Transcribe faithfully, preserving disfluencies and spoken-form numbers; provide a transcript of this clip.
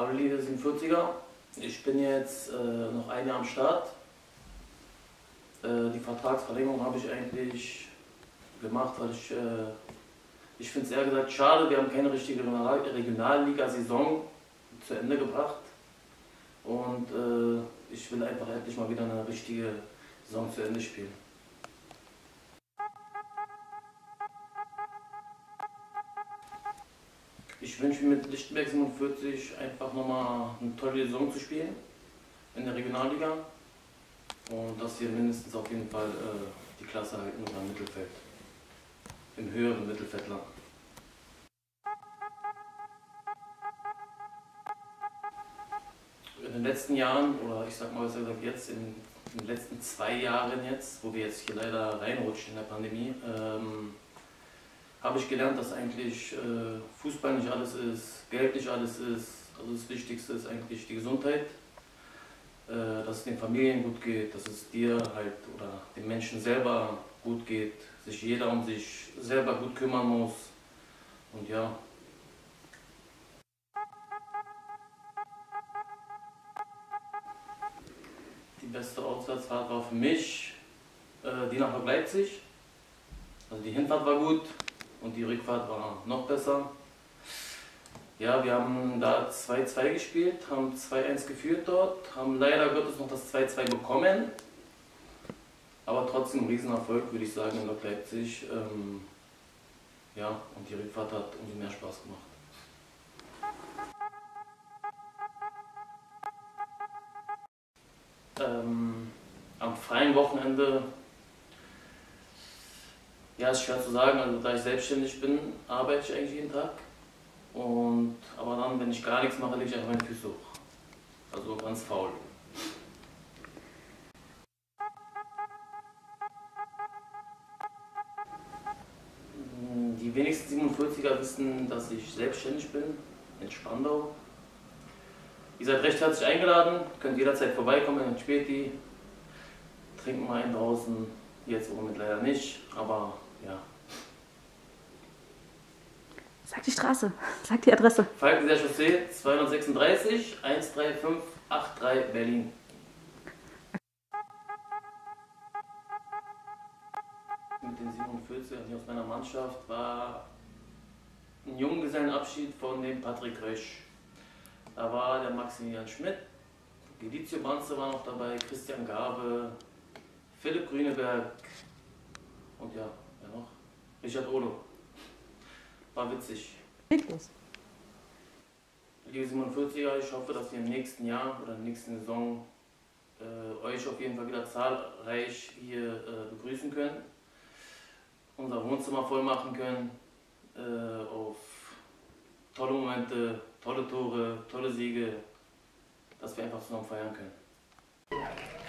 Hallo liebe siebenundvierziger, ich bin jetzt äh, noch ein Jahr am Start. Äh, die Vertragsverlängerung habe ich eigentlich gemacht, weil ich, äh, ich finde es eher gesagt schade, wir haben keine richtige Regionalliga-Saison zu Ende gebracht. Und äh, ich will einfach endlich mal wieder eine richtige Saison zu Ende spielen. Ich wünsche mir mit Lichtenberg siebenundvierzig einfach nochmal eine tolle Saison zu spielen in der Regionalliga und dass wir mindestens auf jeden Fall äh, die Klasse halten oder im Mittelfeld, im höheren Mittelfeld landen. In den letzten Jahren, oder ich sag mal besser gesagt jetzt, in, in den letzten zwei Jahren jetzt, wo wir jetzt hier leider reinrutschen in der Pandemie, ähm, habe ich gelernt, dass eigentlich äh, Fußball nicht alles ist, Geld nicht alles ist. Also das Wichtigste ist eigentlich die Gesundheit, äh, dass es den Familien gut geht, dass es dir halt oder den Menschen selber gut geht, sich jeder um sich selber gut kümmern muss und ja. Die beste Auswärtsfahrt war für mich äh, die nach Leipzig. Also die Hinfahrt war gut und die Rückfahrt war noch besser. Ja, wir haben da zwei zwei gespielt, haben zwei eins geführt dort, haben leider Gottes noch das zwei zwei bekommen. Aber trotzdem ein Riesenerfolg, würde ich sagen, in Lok Leipzig. Ähm, ja, und die Rückfahrt hat umso mehr Spaß gemacht. Ähm, am freien Wochenende, ja, ist schwer zu sagen, also da ich selbstständig bin, arbeite ich eigentlich jeden Tag. Und, aber dann, wenn ich gar nichts mache, lege ich einfach meine Füße hoch. Also ganz faul. Die wenigsten siebenundvierziger wissen, dass ich selbstständig bin, in Spandau. Ihr seid recht herzlich eingeladen, könnt jederzeit vorbeikommen in Späti. Trinken mal einen draußen, jetzt im Moment leider nicht, aber ja. Sag die Straße, sag die Adresse. Falkenseer Chaussee zweihundertsechsunddreißig eins drei fünf acht drei Berlin. Mit den siebenundvierzigern hier aus meiner Mannschaft war ein Junggesellenabschied von dem Patrick Rösch. Da war der Maximilian Schmidt, Gedizio Banze war noch dabei, Christian Gabe, Philipp Grüneberg und ja, wer noch? Richard Olo. War witzig. Leg los. Liebe siebenundvierziger, ich hoffe, dass wir im nächsten Jahr oder in der nächsten Saison äh, euch auf jeden Fall wieder zahlreich hier äh, begrüßen können, unser Wohnzimmer voll machen können, äh, auf tolle Momente, tolle Tore, tolle Siege, dass wir einfach zusammen feiern können.